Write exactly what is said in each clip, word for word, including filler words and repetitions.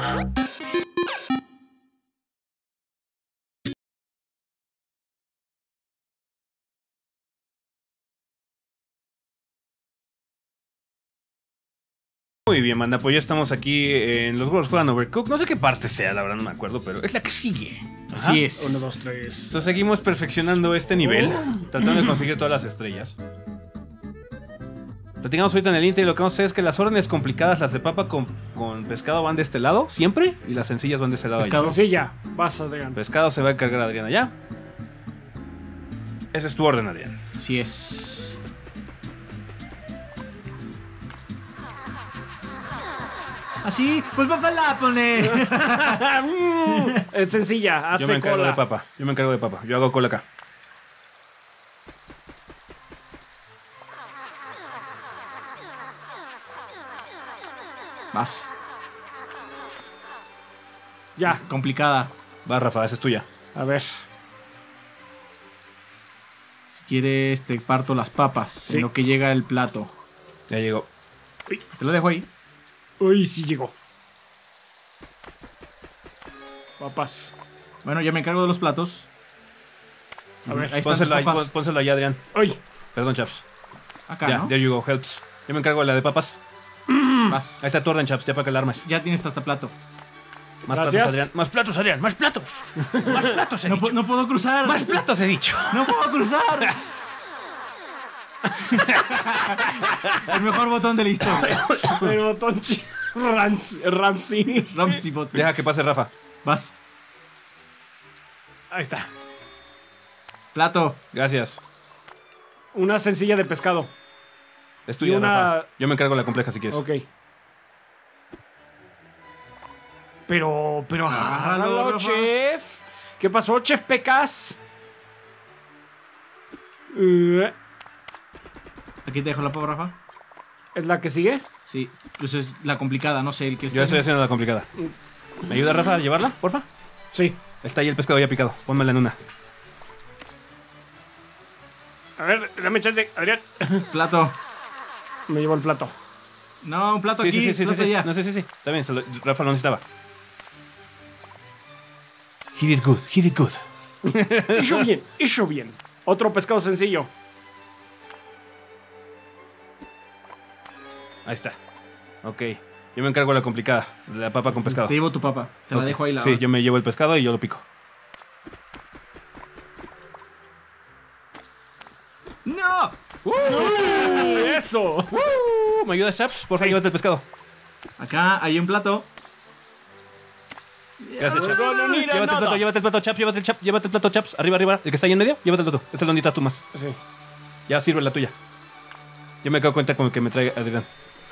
Muy bien, manda, pues ya estamos aquí en los juegos juegan Overcooked. No sé qué parte sea, la verdad no me acuerdo, pero es la que sigue. Ajá. Así es. Uno, dos, tres. Entonces seguimos perfeccionando este nivel, oh. tratando de conseguir todas las estrellas. Platicamos ahorita en el Inter y lo que vamos a hacer es que las órdenes complicadas, las de papa con, con pescado, van de este lado, siempre, y las sencillas van de este lado. Pescado, sencilla, vas, Adrián. Pescado se va a encargar Adrián allá. Ese es tu orden, Adrián. Así es. Así, pues papá la pone. Es sencilla, hace Yo me encargo cola. de papa, yo me encargo de papa, yo hago cola acá. Vas. Ya. Es complicada. Va, Rafa, esa es tuya. A ver. Si quieres te parto las papas, sí. En lo que llega el plato. Ya llegó. Uy. Te lo dejo ahí. Uy, sí llegó. Papas. Bueno, ya me encargo de los platos. A ver, ahí están pónselo, ahí, papas. pónselo ahí, Adrián. Uy. Perdón, Chaps. Acá, ya, ¿no? there you go, helps. Yo me encargo de la de papas. Vas. Ahí está tu orden, Chaps, ya para que la armes. Ya tienes hasta plato. Más Gracias. platos, Adrián. Más platos, Adrián. Más platos. Más platos, he No, dicho. no puedo cruzar. Más platos, he dicho. No puedo cruzar. El mejor botón de la historia. El botón ch... Rams... Ramsey. Ramsey bot. Deja que pase Rafa. Vas. Ahí está. Plato. Gracias. Una sencilla de pescado. Es tuya, Y una... Rafa. Yo me encargo de la compleja si quieres. Ok. Pero, pero, Agárralo, agárralo, Rafa. chef. ¿Qué pasó, chef Pecas? Uh, Aquí te dejo la papa, Rafa. ¿Es la que sigue? Sí. Pues es la complicada, no sé el que Yo esté. estoy haciendo la complicada. ¿Me ayuda, Rafa, a llevarla, porfa? Sí. Está ahí el pescado ya picado. Pónmela en una. A ver, dame chance, Adrián. Plato. Me llevo el plato. No, un plato Sí, aquí. sí, sí, sí, plato sí, sí. allá. No sé, sí, sí. Está bien, se lo- Rafa lo necesitaba. He did good, he did good. Hizo bien, hizo bien. Otro pescado sencillo. Ahí está. Ok. Yo me encargo de la complicada. De la papa con pescado. Te llevo tu papa. Te Ok. la dejo ahí la. Sí, yo me llevo el pescado y yo lo pico. ¡No! ¡Uh, ¡Eso! Uh, ¿Me ayudas, Chaps? Por favor, Sí. llévate el pescado. Acá hay un plato. Gracias, Chaps. No, no, mira, Llévate el nada. plato, llévate el plato, Chaps, llévate el, chap, llévate el plato, Chaps. Arriba, arriba. El que está ahí en medio, llévate el plato. Este es donde estás tú más. Sí. Ya sirve la tuya. Yo me quedo cuenta con el que me trae Adrián.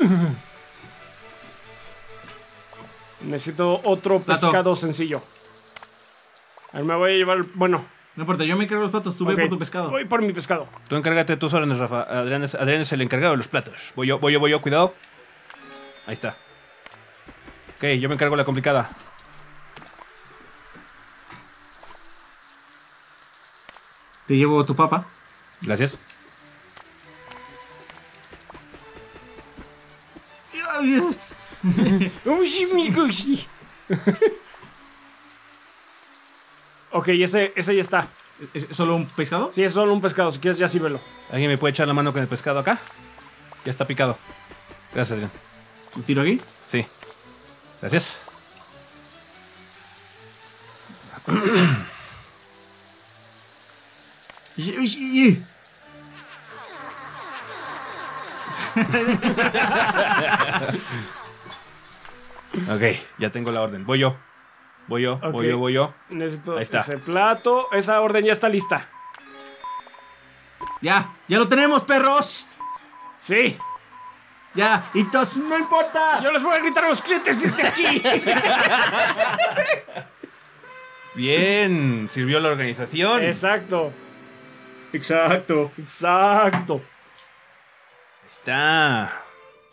Necesito otro Plato. pescado sencillo. A ver, me voy a llevar... Bueno. No importa, yo me encargo de los platos. Tú ok, ve por tu pescado. Voy por mi pescado. Tú encárgate de tus órdenes, Rafa. Adrián es, Adrián es el encargado de los platos. Voy yo, voy yo, voy yo, cuidado. Ahí está. Ok, yo me encargo de la complicada. Te llevo tu papa. Gracias. Uy, sí, mi sí. Ok, ese, ese ya está. ¿Es solo un pescado? Sí, es solo un pescado. Si quieres, ya sírvelo. ¿Alguien me puede echar la mano con el pescado acá? Ya está picado. Gracias, Adrián. ¿Lo tiro aquí? Sí. Gracias. Ok, ya tengo la orden. Voy yo. Voy yo, Ok. voy yo, voy yo. Necesito Ahí está. ese plato. Esa orden ya está lista. Ya, ya lo tenemos, perros. Sí. Ya, y tos, no importa. Yo les voy a gritar a los clientes desde aquí. Bien, sirvió la organización. Exacto. Exacto. Exacto. Ahí está.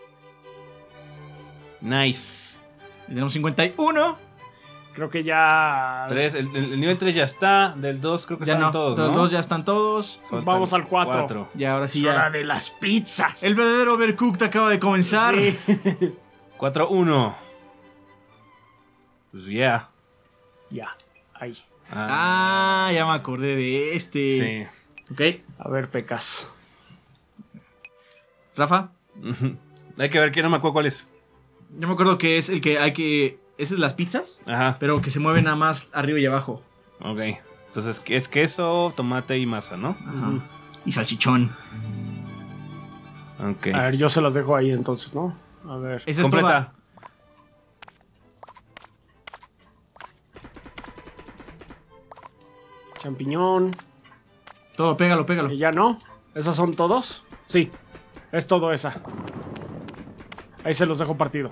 Nice. Y tenemos cincuenta y uno. Creo que ya... Tres, el, el- el nivel tres ya está. Del dos creo que Ya están no, todos, los ¿no? dos ya están todos. Faltan Vamos al cuatro. Y ahora sí Es hora ya. de las pizzas. El verdadero Overcooked acaba de comenzar. Sí. cuatro uno. Pues ya. Ya, ahí. Ah, ya me acordé de este. Sí. Ok. A ver, Pecas. Rafa, Hay que ver que no me acuerdo cuál es. yo me acuerdo que es el que hay que... Ese es las pizzas, Ajá. pero que se mueven nada más arriba y abajo. Ok. Entonces es queso, tomate y masa, ¿no? Ajá. Y salchichón. Ok. A ver, yo se las dejo ahí entonces, ¿no? A ver. Esa es Completa. toda. Champiñón. Todo, pégalo, pégalo. ¿Y ya no? ¿Esos son todos? Sí. Es todo esa. Ahí se los dejo partido.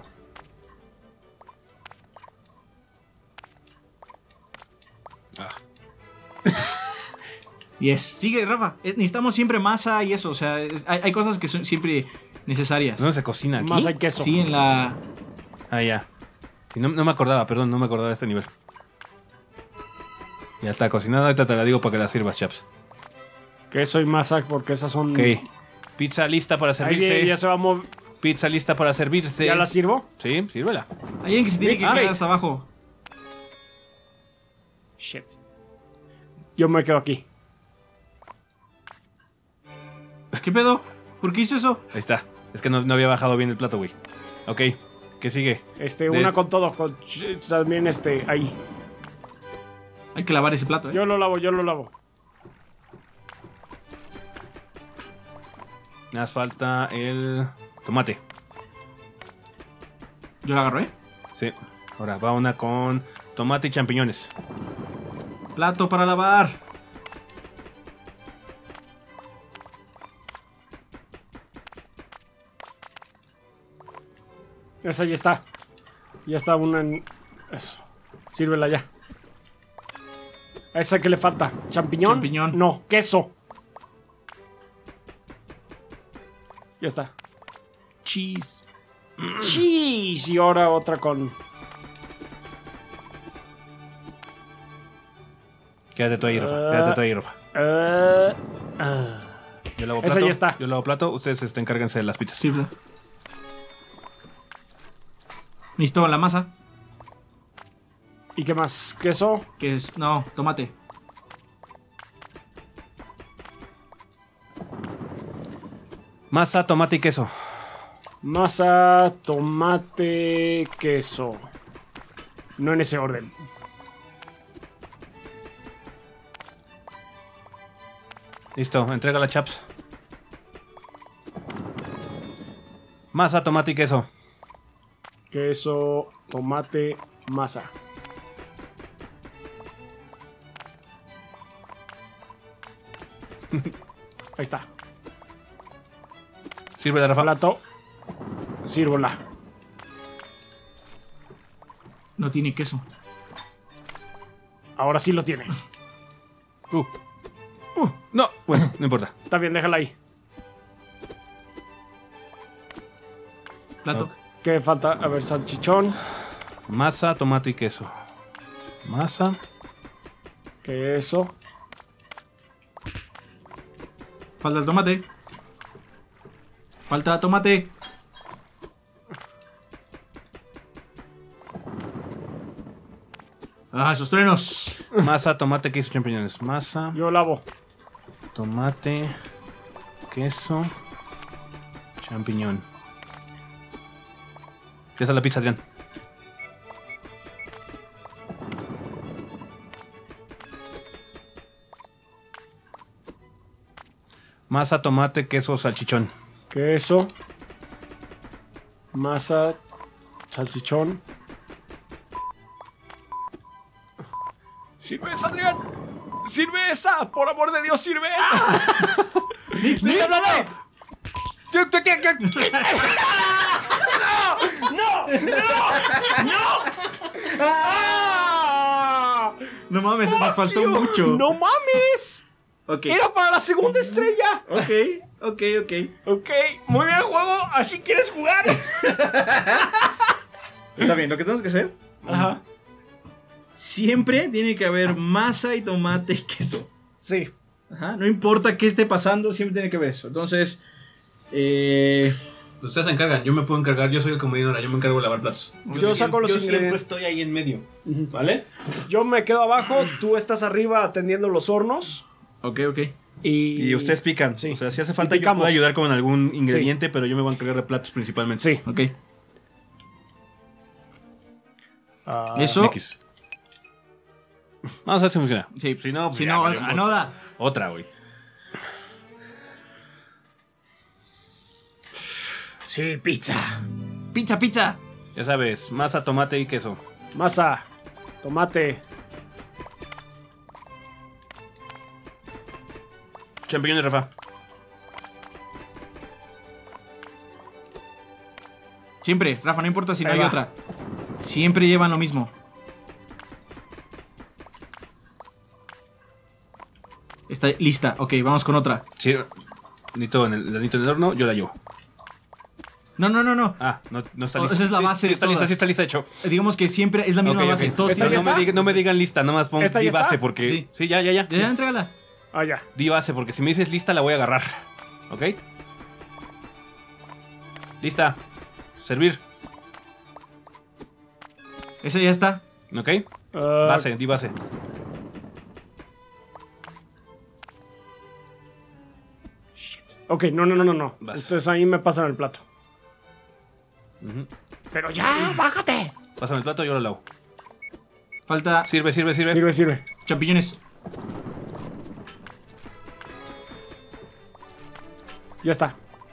Ah. Yes. Sigue, Rafa. Eh, Necesitamos siempre masa y eso. O sea, es- hay, hay cosas que son siempre necesarias. ¿Dónde se cocina aquí? Más hay queso. Sí, en la... Ah, ya. Sí, no, no me acordaba, perdón, no me acordaba de este nivel. Ya está cocinada, ahorita te la digo para que la sirvas, chaps. Queso y masa, porque esas son... Ok. Pizza lista para Ahí servirse. ya se va a mover. Pizza lista para servirse. ¿Ya la sirvo? Sí, sírvela. Hay alguien que se tiene que Ah, quedar hey. hasta abajo. Shit. Yo me quedo aquí. ¿Qué pedo? ¿Por qué hizo eso? Ahí está. Es que no, no había bajado bien el plato, güey. Ok. ¿Qué sigue? Este, De- una con todo. Con ch- también este, ahí. Hay que lavar ese plato, ¿eh? Yo lo lavo, yo lo lavo. Nada más falta el tomate. Yo lo agarro, ¿eh? Sí. Ahora va una con tomate y champiñones. Plato para lavar. Esa ya está. Ya está una en... Eso. Sírvela ya. ¿A esa que le falta? ¿Champiñón? Champiñón. No, queso. Ya está. Cheese. Cheese. Y ahora otra con... Quédate tú ahí, Rafa. Ah. Quédate tú ahí, Rafa. Eh, ah. Yo lavo Esa plato. ya está. Yo lavo plato. Ustedes este, encárguense de las pizzas. Sí, bro. Necesito la masa. ¿Y qué más? ¿Queso? Que es... No, tomate. Masa, tomate y queso. Masa, tomate, queso. No en ese orden. Listo, entrega la chaps. Masa, tomate y queso. Queso, tomate, masa. Ahí está. Sírvela, Rafa. Plato. Sírvola. No tiene queso. Ahora sí lo tiene. Uh. Uh, no, bueno, no importa. Está bien, déjala ahí. Plato. Ok. ¿Qué falta? A ver, salchichón. Masa, tomate y queso. Masa. Queso. Falta el tomate. Falta tomate. Ah, esos truenos. Masa, tomate, queso, champiñones. Masa, Yo lavo. tomate, queso, champiñón. Ya está la pizza, Adrián. Masa, tomate, queso, salchichón. Queso. Masa. Salchichón. ¡Sirve esa, Adrián! ¡Sirve esa! ¡Por amor de Dios, sirve esa! ¡Déjala! ¡Ah! No mames, nos faltó ¡Fuck you! mucho. ¡No mames! Ok. ¡Era para la segunda estrella! Ok, ok, ok. Ok, muy bien, juego. ¿Así quieres jugar? Está bien, lo que tenemos que hacer. Ajá. Siempre tiene que haber masa y tomate y queso. Sí. Ajá. No importa qué esté pasando, siempre tiene que haber eso. Entonces, eh, Ustedes se encargan, yo me puedo encargar, yo soy el comedidora, yo me encargo de lavar platos. Yo saco los yo siempre ingredientes. estoy ahí en medio, ¿vale? Yo me quedo abajo, tú estás arriba atendiendo los hornos. Ok, ok. Y, Y ustedes pican, Sí. o sea, si hace falta Y yo picamos. puedo ayudar con algún ingrediente, pero yo me voy a encargar de platos principalmente. Sí. Ok. Ah, Eso. X. Vamos a ver si funciona. Sí. Si no, pues Si ya, no, vale, anoda. Otra, güey. sí, pizza. Pizza, pizza. Ya sabes, masa, tomate y queso. Masa, tomate. Champiñones, Rafa. Siempre, Rafa, no importa si no Ahí hay va. otra. Siempre llevan lo mismo. Está lista. Ok, vamos con otra. Sí, necesito en el, la necesito en el horno, yo la llevo. No, no, no, no. Ah, no, no está Oh, lista. esa es la Sí, base sí, de está lista, todas. sí está lista, hecho. Eh, Digamos que siempre es la misma Ok, ok. base. Todos ¿Esta Pero ya no, me está? diga- no me digan lista, nada más pon ¿Esta di ya base está? porque... Sí. Sí, ya, ya, ya. Ya, ya, entrégala. Ah, ya. Di base porque si me dices lista la voy a agarrar. ¿Ok? Lista. Servir. Esa ya está. ¿Ok? Ah, Base, di base. ok, no, no, no, no, no. Vas. Ustedes ahí me pasan el plato. Ujú. Pero ya, bájate. Pásame el plato, yo lo lavo. Falta Sirve, sirve, sirve. Sirve, sirve. champiñones. Ya está.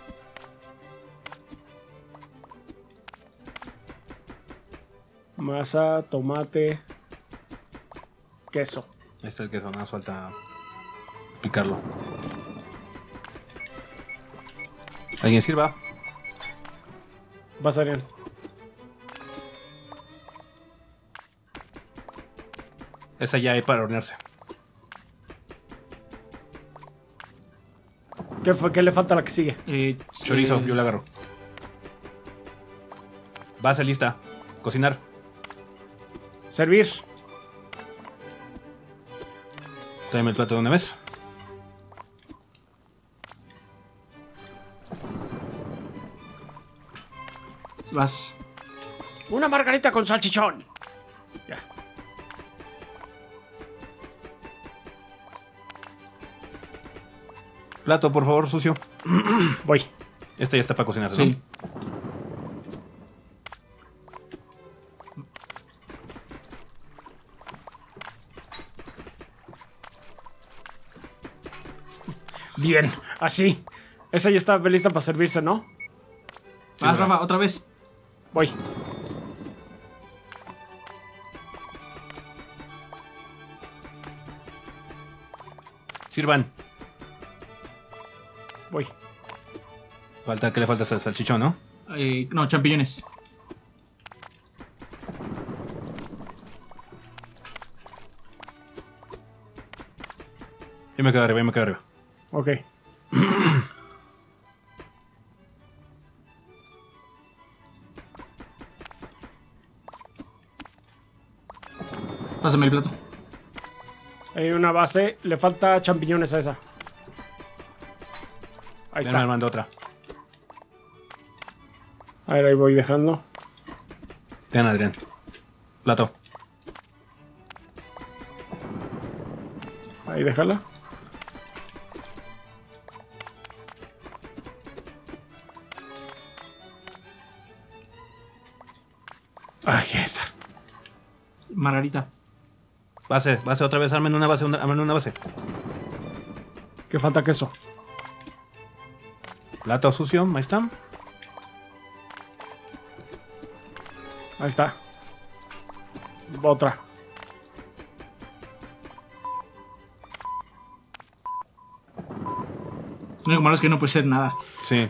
Masa, tomate, queso. Ahí está el queso, nada más falta picarlo. ¿Alguien sirva? Vas, Adrián. Esa ya hay para hornearse. ¿Qué, fue, ¿Qué le falta a la que sigue? Eh, Chorizo, eh, yo la agarro. Base lista. Cocinar. Servir. Tráeme el plato de una vez. Vas. Una margarita con salchichón. Ya. Plato, por favor, sucio. Voy. Este ya está para cocinar, ¿no? Sí. Bien, así. Esa ya está lista para servirse, ¿no? Vas, ¿verdad? Rafa, otra vez. Voy. Sirvan. Voy. Falta, ¿qué le falta? Sal- Salchichón, ¿no? Eh, no, champiñones. Yo me quedo arriba, yo me quedo arriba. Ok. Pásame el plato. Hay una base. Le falta champiñones a esa. Ahí Ya me está. mando otra. A ver, ahí voy dejando. Ten, Adrián. Plato. Ahí déjala. Ahí ya está. Margarita. Base, base otra vez. Armen una base, una, armen una base. Que falta queso. Plato sucio, ahí está. Ahí está. Otra. Lo único malo es que no puede ser nada. Sí.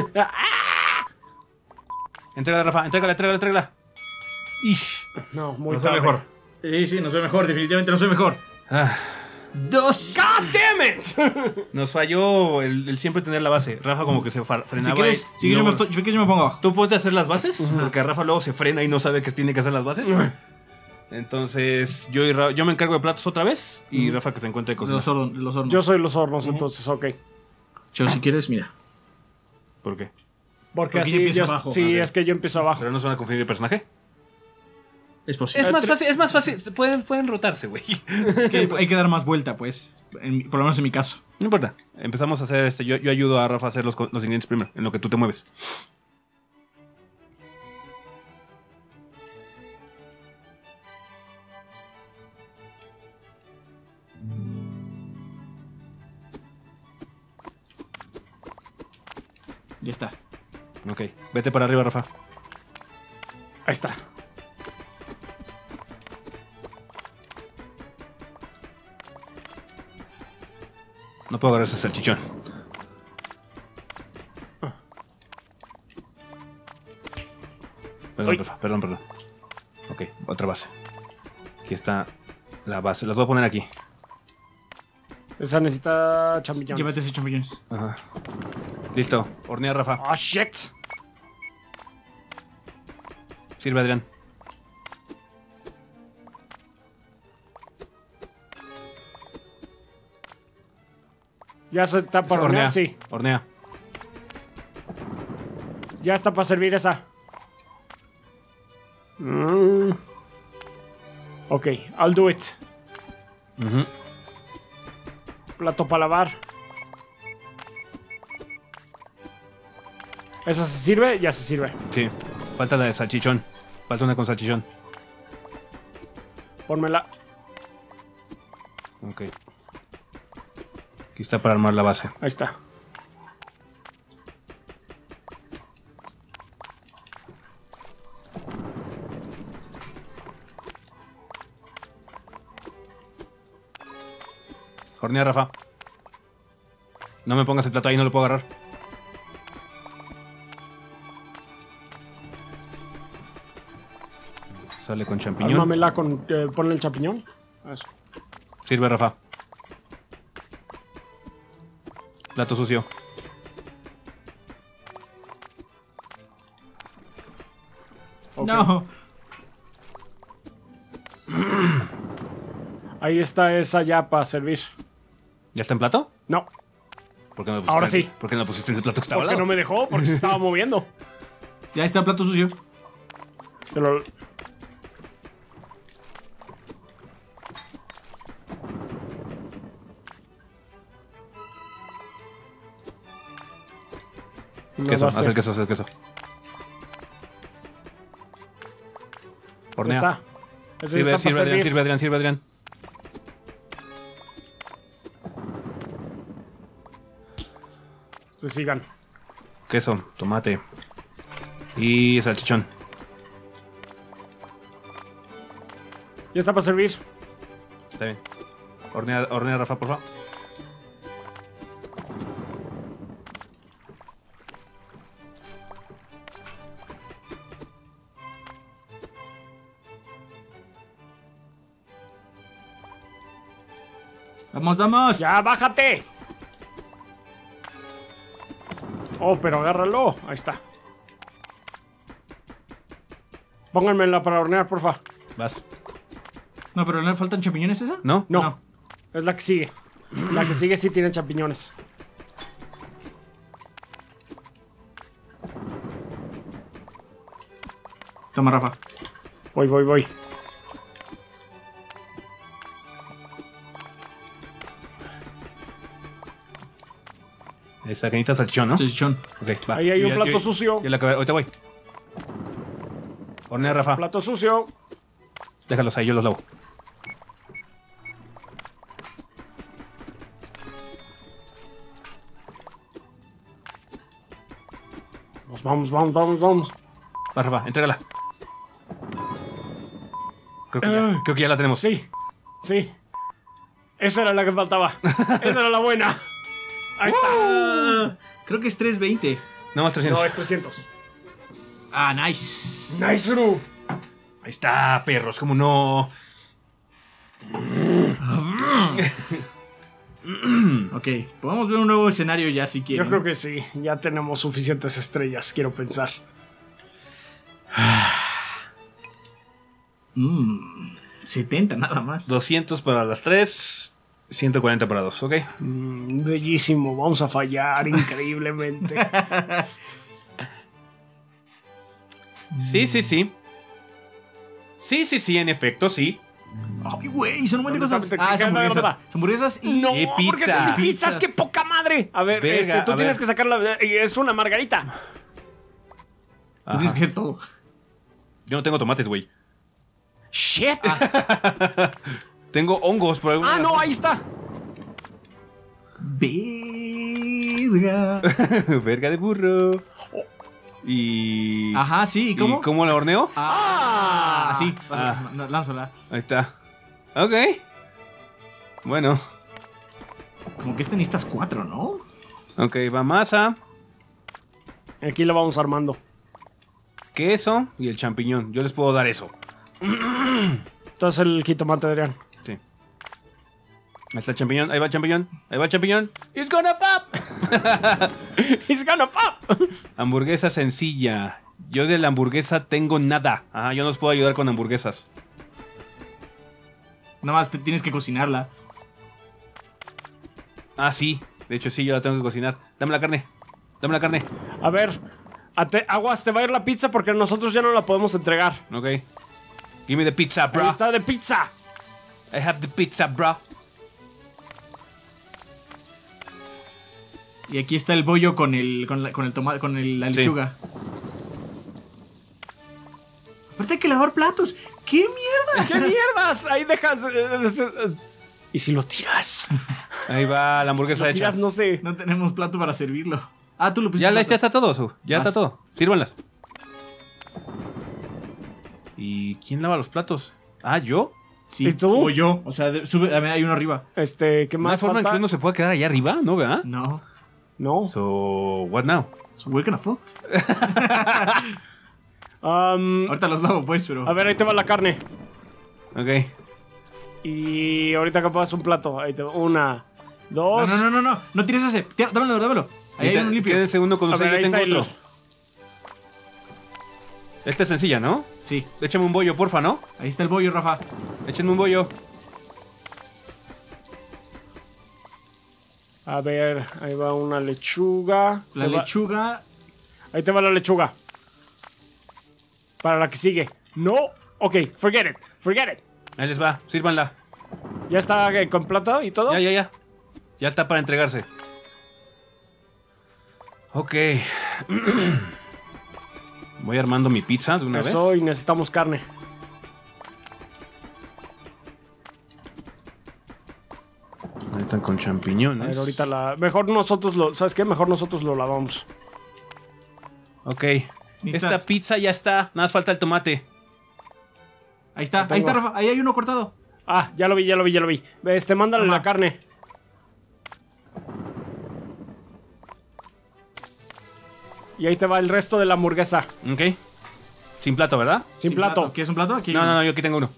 Entrégala, Rafa. Entrégala, entrégala, entrégala. Ish. No, muy Nos ve tarde. mejor. Sí, sí, nos ve mejor. Definitivamente nos ve mejor. Ah, Dos. ¡God damn it! nos falló el, el siempre tener la base. Rafa como que se fa- frenaba. Si quieres, y si quieres, no- yo, me estoy- si quieres yo me pongo abajo. ¿Tú puedes hacer las bases? Porque Rafa luego se frena y no sabe que tiene que hacer las bases. Entonces, yo y Ra- yo me encargo de platos otra vez y Rafa que se encuentre de De cocina. los, hornos, de los hornos. Yo soy los hornos, entonces, ok. Yo, si quieres, mira. ¿Por qué? Porque, Porque así ella empieza yo- abajo. Sí, Ok. es que yo empiezo abajo. Pero no se van a confundir el personaje. Es posible. Es más fácil, es más fácil. Pueden, pueden rotarse, güey. Es que hay que dar más vuelta, pues. En- por lo menos en mi caso. No importa. Empezamos a hacer este. Yo, yo ayudo a Rafa a hacer los, co- los ingredientes primero, en lo que tú te mueves. Ya está. Ok. Vete para arriba, Rafa. Ahí está. No puedo agarrar ese salchichón. Perdón, Uy. Rafa. Perdón, perdón. Ok, otra base. Aquí está la base. Las voy a poner aquí. Esa necesita champiñones. Llévate ese champiñones. Ajá. Listo. Hornea, Rafa. ¡Ah, shit! Sirve, Adrián. Ya se está para Hornea. hornear, sí. Hornea. Ya está para servir esa. Mm. Ok, I'll do it. Ujú. Plato para lavar. ¿Esa se sirve? Ya se sirve. Sí. Falta la de salchichón. Falta una con salchichón. Pónmela. Ok. Aquí está para armar la base. Ahí está. Hornea, Rafa. No me pongas el plato ahí, no lo puedo agarrar. Sale con champiñón. Ármamela con... Eh, ponle el champiñón. Eso. Sirve, Rafa. Plato sucio. Ok. No. Ahí está esa ya para servir. ¿Ya está en plato? No, ¿Por qué no lo pusiste Ahora en- sí. ¿Por qué no lo pusiste en el plato que estaba al porque lado? no me dejó, porque se estaba moviendo. Ya está el plato sucio. Pero... No Queso, va a haz ser. el queso, haz el queso. Ahí Hornea. está. Ese Sirve, está sirve, para Adrián, servir. sirve, Adrián, sirve, Adrián. Se sigan. Queso, tomate. Y salchichón. Ya está para servir. Está bien. Hornea, hornea, Rafa, por favor. Vamos, vamos. ¡Ya, bájate! Oh, pero agárralo. Ahí está. Pónganmela para hornear, porfa. Vas. No, pero ¿no le faltan champiñones esa? ¿No? No, No. es la que sigue. La que sigue sí tiene champiñones. Toma, Rafa. Voy, voy, voy. Esa canita de salchichón, ¿no? Salchichón. Ok, va. Ahí hay Yo un ya- plato yo- sucio. yo la acabé- ahorita voy. Hornea, Rafa. Plato sucio. Déjalos ahí, yo los lavo. Vamos, vamos, vamos, vamos, vamos. Va, Rafa, entrégala. Creo que, ya, creo que ya la tenemos. Sí, sí. Esa era la que faltaba. Esa era la buena. Ahí está. Ah, creo que es trescientos veinte. No más trescientos. No, es trescientos. Ah, nice. Nice, Ru. Ahí está, perros, como no. Ok, podemos ver un nuevo escenario ya si quieren. Yo creo que sí. Ya tenemos suficientes estrellas, quiero pensar. Mm, setenta nada más. doscientos para las tres. ciento cuarenta para dos, ¿ok? Mm, bellísimo. Vamos a fallar increíblemente. Sí, sí, sí. Sí, sí, sí, en efecto, sí. Ay, güey, son un montón de ¿Dónde cosas. está? Ah, ¿Qué- es qué- hamburguesas. dónde va? Hamburguesas y. No, ¡Qué porque pizza! esas pizzas, qué poca madre. A ver, Verga, este, tú a tienes ver. que sacarla. Es una margarita. Tú tienes que hacer todo. Yo no tengo tomates, güey. Shit. Tengo hongos por alguna Ah, no, razón. ahí está. Verga. Verga de burro. Y... Ajá, sí, ¿y cómo? ¿Y cómo la horneo? Ah, así. Ah. Ah. Lánzala. Ahí está. Ok. Bueno. Como que este necesitas cuatro, ¿no? Ok, va masa, Aquí lo vamos armando. queso y el champiñón. Yo les puedo dar eso. Entonces el jitomate, Adrián. Sí. Ahí está el champiñón. Ahí va el champiñón. Ahí va el champiñón. It's gonna pop. He's gonna pop. Hamburguesa sencilla. Yo de la hamburguesa tengo nada. Ajá, yo no os puedo ayudar con hamburguesas. Nada más te tienes que cocinarla. Ah, sí. De hecho, sí, yo la tengo que cocinar. Dame la carne. Dame la carne. A ver, ate- aguas, te va a ir la pizza porque nosotros ya no la podemos entregar. Ok. Give me the pizza, bro. Ahí está de pizza. I have the pizza, bro. Y aquí está el bollo con el con la, con el tomate, con el- la Sí. lechuga. Aparte hay que lavar platos. ¡Qué mierda! ¿Qué mierdas? Ahí dejas. eh, eh, eh. ¿Y si lo tiras? Ahí va la Si hamburguesa lo hecha. tiras, no sé. No tenemos plato para servirlo. Ah, tú lo pusiste. Ya, la- plato. ya está todo, Su. Ya Vas. está todo. Sírvanlas. ¿Y quién lava los platos? Ah, ¿yo? Sí, ¿Y tú? O yo. O sea, de- sube, a ver, hay uno arriba. Este, ¿qué ¿Más más forma en falta? que uno se pueda quedar allá arriba? ¿No, verdad? No. No. So, what now? So we're gonna fuck. Um, Ahorita los lavo, pues, pero. a ver, ahí te va la carne. Ok. Y ahorita capaz un plato. Ahí te va. Una, No, dos. no, no, no, no. No tires ese. Tira- Dámelo, dámelo. Ahí hay uno limpio. Quédense uno con A usted, ver, yo ahí tengo está el- otro. Esta es sencilla, ¿no? Sí. Échame un bollo, porfa, ¿no? Ahí está el bollo, Rafa. Échenme un bollo. A ver, ahí va una lechuga. La Ahí va- lechuga. Ahí te va la lechuga. Para la que sigue. No. Ok, forget it. Forget it. Ahí les va, sírvanla. ¿Ya está eh, con plato y todo? Ya, ya, ya. Ya está para entregarse. Ok. Voy armando mi pizza de una Eso, vez. y necesitamos carne. Ahí están con A champiñones. ver, ahorita la. Mejor nosotros lo. ¿Sabes qué? Mejor nosotros lo lavamos. Ok. Necesitas- Esta pizza ya está. Nada más falta el tomate. Ahí está, Lo ahí está, tengo. Rafa. Ahí hay uno cortado. Ah, ya lo vi, ya lo vi, ya lo vi. Este, mándale Toma. la carne. Y ahí te va el resto de la hamburguesa. Ok. Sin plato, ¿verdad? Sin, plato. ¿Quieres un plato? Aquí hay No, uno. no, no, yo aquí tengo uno.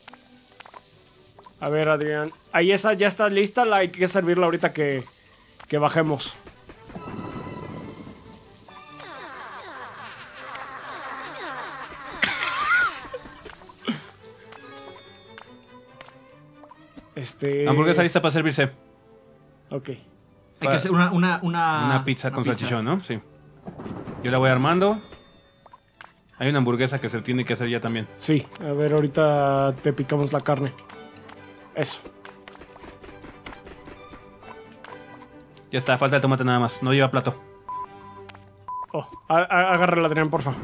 A ver, Adrián. Ahí esa ya está lista. La hay que servirla ahorita que, que bajemos. Este. Hamburguesa lista para servirse. Ok. Hay que hacer una, una, una, Una pizza con salchichón, ¿no? Sí. Yo la voy armando. Hay una hamburguesa que se tiene que hacer ya también. Sí, a ver, ahorita te picamos la carne. Eso. Ya está, falta el tomate nada más. No lleva plato. Oh, a- a- agárrala, Adrián, porfa.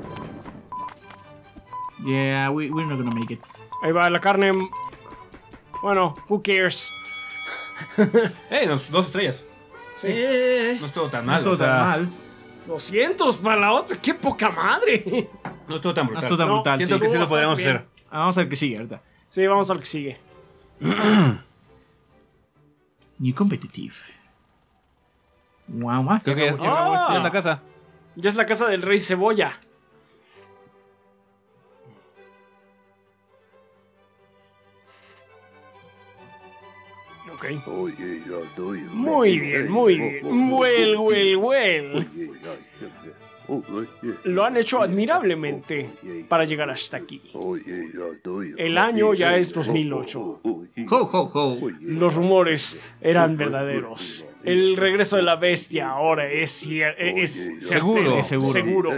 Yeah, we, we're not gonna make it. Ahí va la carne. Bueno, who cares. ¡Eh! Dos, dos estrellas. Sí. Eh, No estuvo tan no mal. estuvo o sea, tan mal. doscientos para la otra. ¡Qué poca madre! No estuvo tan No brutal. estuvo tan No, brutal. Siento Sí. que sí lo Estuvo podríamos bastante hacer. Ah, vamos a ver qué sigue ahorita. Sí, vamos al que sigue. New competitive. Guau, guau. Creo que ya, es- Ah. ya es la casa. Ya es la casa del rey Cebolla. Ok. Muy bien, muy bien. Well, well, well. Lo han hecho admirablemente para llegar hasta aquí. El año ya es dos mil ocho. Ho, ho, ho. Los rumores eran verdaderos. El regreso de la bestia ahora es, cier- es Seguro. certero, seguro.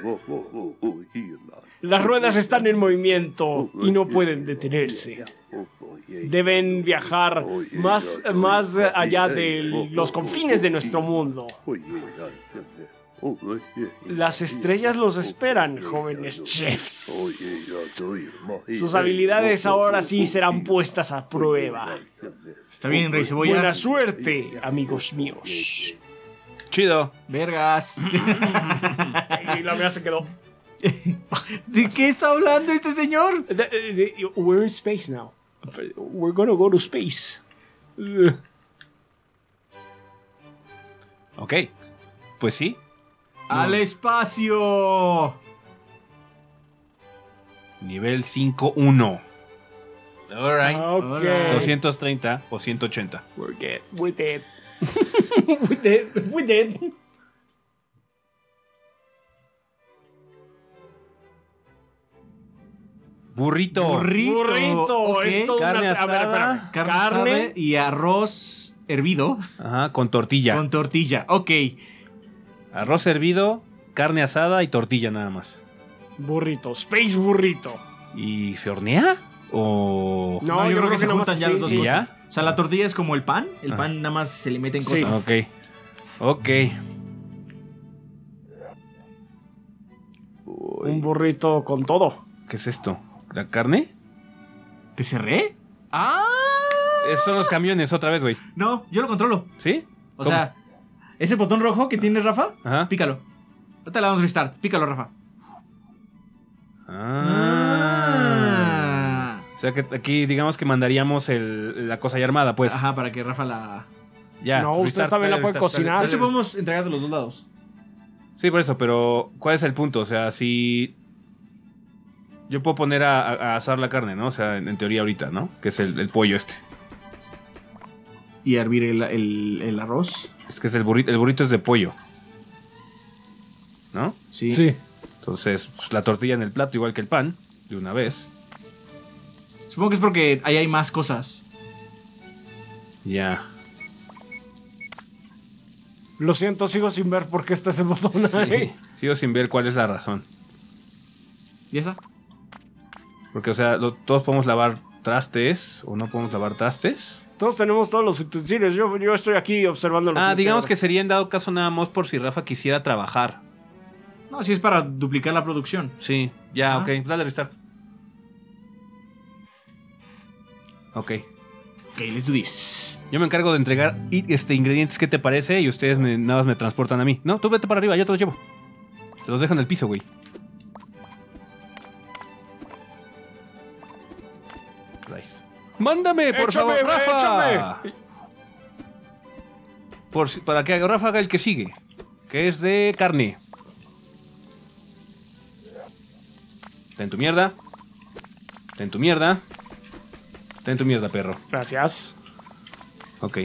Las ruedas están en movimiento y no pueden detenerse. Deben viajar más, más allá de los confines de nuestro mundo. Las estrellas los esperan, jóvenes chefs. Sus habilidades ahora sí serán puestas a prueba. Está bien, Rey Cebolla. Buena suerte, amigos míos. Chido. Vergas. Y la mía se quedó. ¿De qué está hablando este señor? The- the- We're in space now. We're gonna go to space. Uh, Ok. Pues sí. ¡Al espacio! Nivel cinco uno. Alright. Ok. doscientos treinta o ciento ochenta. We're dead. We're dead. We're dead. We're dead. Burrito. Burrito. Burrito. Ok. Es todo Carne una... A ver, asada. espérame. Carne, Carne. asada y arroz hervido Ajá, con tortilla. con tortilla. Ok. Arroz hervido, carne asada y tortilla nada más. Burrito. Space burrito. ¿Y se hornea? ¿O...? No, yo, creo que, se nada juntan más ya así. las dos ¿Sí, ya? cosas. O sea, la tortilla es como el pan. El Ah. pan nada más se le meten Sí. cosas. Ok. Ok. Un burrito con todo. ¿Qué es esto? ¿La carne? ¿Te cerré? ¡Ah! Esos son los camiones otra vez, güey. No, yo lo controlo. ¿Sí? O ¿Cómo? sea, ese botón rojo que tiene Rafa, Ajá. pícalo. Ahorita le damos restart. Pícalo, Rafa. Ah. O sea que aquí digamos que mandaríamos el- la cosa ya armada, pues. Ajá, para que Rafa la... Ya. No, ustedes restart, también la dale, pueden restart, cocinar. dale, De hecho, dale. podemos entregar de los dos lados. Sí, por eso, pero ¿cuál es el punto? O sea, si... Yo puedo poner a, a- a asar la carne, ¿no? O sea, en, en teoría ahorita, ¿no? Que es el, el pollo este. Y hervir el, el, el arroz. Es que es el burrito, el burrito es de pollo. ¿No? Sí. Entonces, pues, la tortilla en el plato, igual que el pan, de una vez. Supongo que es porque ahí hay más cosas. Ya. Lo siento, sigo sin ver por qué está ese botón ahí. Sigo sin ver cuál es la razón. ¿Y esa? Porque, o sea, lo- todos podemos lavar trastes o no podemos lavar trastes. Todos tenemos todos los utensilios. Yo, yo estoy aquí observando los Ah, digamos utensilios. que sería en dado caso nada más por si Rafa quisiera trabajar. No, sí es para duplicar la producción. Sí, ya, Ajá. ok. Dale restart. Ok. Ok, let's do this. Yo me encargo de entregar i- este, ingredientes, ¿qué te parece? Y ustedes me- nada más me transportan a mí. No, tú vete para arriba, yo te los llevo. Te los dejo en el piso, güey. Rice. ¡Mándame, por Échame, favor, Rafa! échame. Por, si- para que Rafa haga el que sigue. Que es de carne. Ten tu mierda. Ten tu mierda. Ten tu mierda, perro. Gracias. Ok.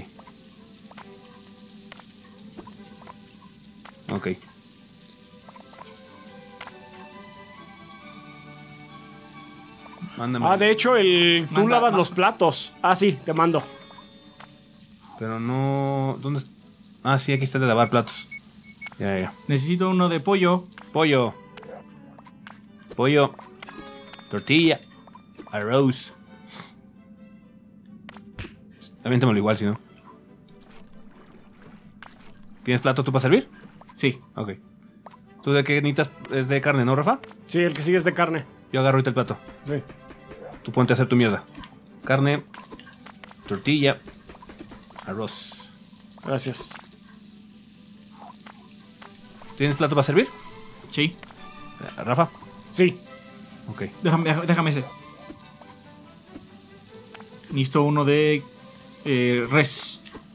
Ok. Mándame. Ah, de hecho, el... tú Manda- lavas ma- los platos. Ah, sí, te mando. Pero no... ¿Dónde está? Ah, sí, aquí está el de lavar platos. Ya, ya. Necesito uno de pollo. Pollo. Pollo. Tortilla. Arroz. Aviéntamelo igual, si no. ¿Tienes plato tú para servir? Sí. Ok. ¿Tú de qué necesitas? Es de carne, ¿no, Rafa? Sí, el que sigue es de carne. Yo agarro ahorita el plato. Sí. Tú ponte a hacer tu mierda. Carne. Tortilla. Arroz. Gracias. ¿Tienes plato para servir? Sí. Eh, Rafa. Sí. Ok. Déjame, déjame ese. Necesito uno de eh, res.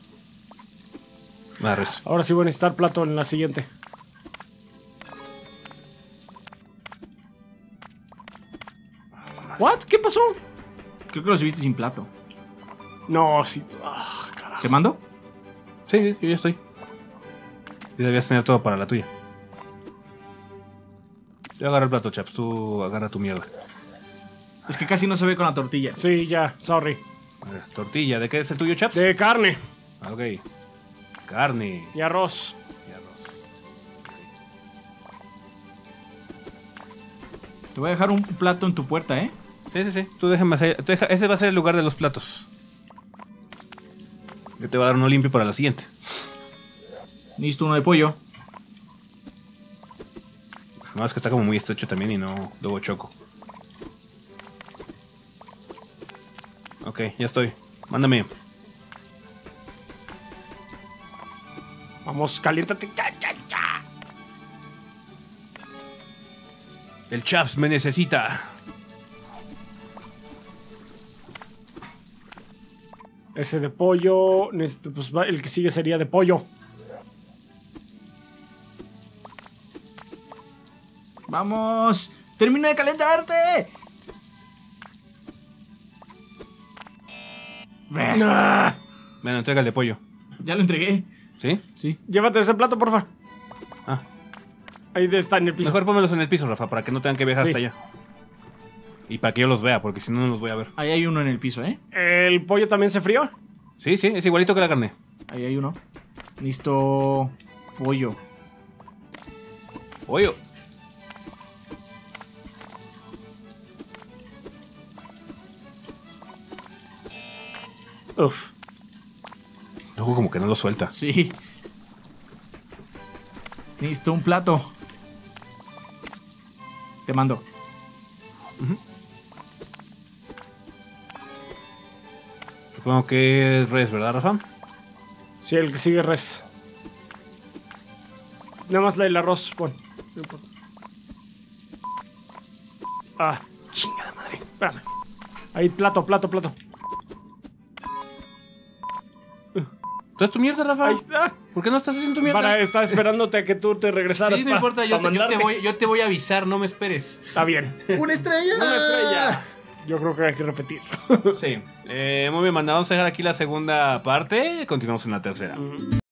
Arroz. Ahora sí voy a necesitar plato en la siguiente. ¿What? ¿Qué pasó? Creo que lo subiste sin plato. No, sí. Ah, carajo. ¿Te mando? Sí, sí, yo ya estoy. Y debías tener todo para la tuya. Yo agarro el plato, chaps. Tú agarra tu mierda. Es que casi no se ve con la tortilla. Sí, ya, sorry. A ver, tortilla. ¿De qué es el tuyo, chaps? De carne. Ah, ok. Carne. Y arroz. Y arroz. Te voy a dejar un plato en tu puerta, ¿eh? Sí, sí, sí. Tú déjame hacer. Tú deja, ese va a ser el lugar de los platos. Yo te voy a dar uno limpio para la siguiente. Listo, uno de pollo. No, es que está como muy estrecho también y no. Luego choco. Ok, ya estoy. Mándame. Vamos, caliéntate. Ya, ya, ya. El Chaps me necesita. Ese de pollo. Necesito, pues va- el que sigue sería de pollo. ¡Vamos! ¡Termina de calentarte! Ah, Bueno, entrega el de pollo. Ya lo entregué. ¿Sí? Sí. llévate ese plato, porfa. Ah. Ahí está en el piso. Mejor pónmelos en el piso, Rafa, para que no tengan que viajar Sí. hasta allá. Y para que yo los vea, porque si no, no los voy a ver. Ahí hay uno en el piso, ¿eh? ¿El pollo también se frió? Sí, sí, es igualito que la carne. Ahí hay uno. Listo. Pollo. Pollo. Uf. Luego como que no lo suelta. Sí. Listo, un plato. Te mando. Supongo que es res, ¿verdad, Rafa? Sí, el que sigue es res. Nada más la el arroz. Bueno, no importa. Ah, chingada madre. Espérame. Ahí, plato, plato, plato. ¿Tú es tu mierda, Rafa? Ahí está. ¿Por qué no estás haciendo tu mierda? Para, estaba esperándote a que tú te regresaras. Sí, no pa- importa, yo pa te, yo, te mandarte. voy, yo te voy a avisar, no me esperes. Está bien. ¡Una estrella! Una estrella. Yo creo que hay que repetir. Sí. Eh, muy bien, mandamos a dejar aquí la segunda parte. Continuamos en la tercera.